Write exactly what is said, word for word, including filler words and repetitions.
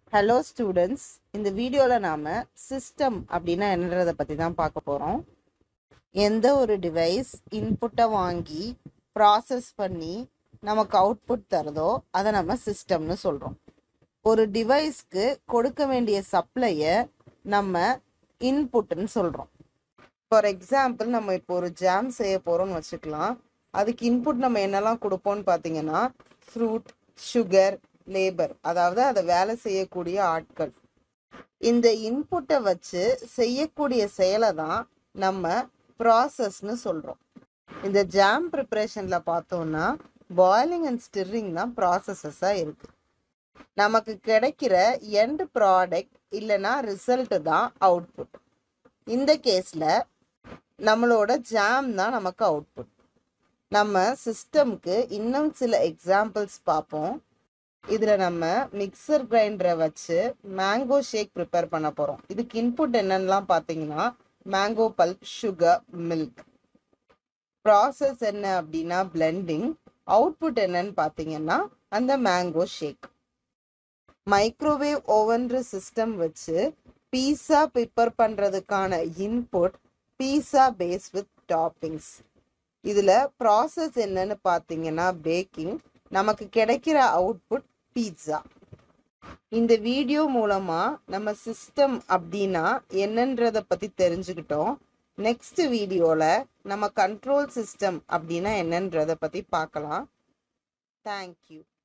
Hello students, இந்த வீடியோவில் நாம் சிஸ்டம் அப்படின்னா என்னன்றதை பற்றி தான் பார்க்க போகிறோம். எந்த ஒரு டிவைஸ் இன்புட்டை வாங்கி ப்ராசஸ் பண்ணி நமக்கு அவுட்புட் தருதோ அதை நம்ம சிஸ்டம்னு சொல்கிறோம். ஒரு டிவைஸ்க்கு கொடுக்க வேண்டிய சப்ளையை நம்ம இன்புட்டுன்னு சொல்கிறோம். ஃபார் எக்ஸாம்பிள், நம்ம இப்போ ஒரு ஜாம் செய்ய போகிறோம்னு வச்சுக்கலாம். அதுக்கு இன்புட் நம்ம என்னெல்லாம் கொடுப்போம்னு பார்த்தீங்கன்னா, ஃப்ரூட், சுகர், லேபர், அதாவது அதை வேலை செய்யக்கூடிய ஆட்கள். இந்த இன்புட்டை வச்சு செய்யக்கூடிய செயலை தான் நம்ம ப்ராசஸ்ன்னு சொல்கிறோம். இந்த ஜாம் ப்ரிப்ரேஷனில் பார்த்தோம்னா பாயிலிங் அண்ட் ஸ்டிர்ரிங் தான் ப்ராசஸஸாக இருக்குது. நமக்கு கிடைக்கிற எண்ட் ப்ராடக்ட் இல்லைன்னா ரிசல்ட்டு தான் அவுட்புட். இந்த கேஸில் நம்மளோட ஜாம் தான் நமக்கு அவுட்புட். நம்ம சிஸ்டம்க்கு இன்னும் சில எக்ஸாம்பிள்ஸ் பார்ப்போம். இதில் நம்ம மிக்சர் கிரைண்டரை வச்சு மேங்கோ ஷேக் ப்ரிப்பேர் பண்ண போகிறோம். இதுக்கு இன்புட் என்னென்னலாம் பார்த்தீங்கன்னா, mango pulp, sugar, milk. Process என்ன அப்படின்னா பிளெண்டிங். அவுட்புட் என்னன்னு பார்த்தீங்கன்னா அந்த மேங்கோ ஷேக். மைக்ரோவேவ் ஓவன்ற சிஸ்டம் வச்சு பீஸா ப்ரிப்பேர் பண்ணுறதுக்கான input pizza base with toppings. இதில் ப்ராசஸ் என்னன்னு பார்த்தீங்கன்னா பேக்கிங். நமக்கு கிடைக்கிற அவுட்புட் பீட்சா. இந்த வீடியோ மூலமாக நம்ம சிஸ்டம் அப்படின்னா என்னன்றதை பற்றி தெரிஞ்சுக்கிட்டோம். நெக்ஸ்ட் வீடியோவில் நம்ம கண்ட்ரோல் சிஸ்டம் அப்படின்னா என்னன்றதை பற்றி பார்க்கலாம். தேங்க்யூ.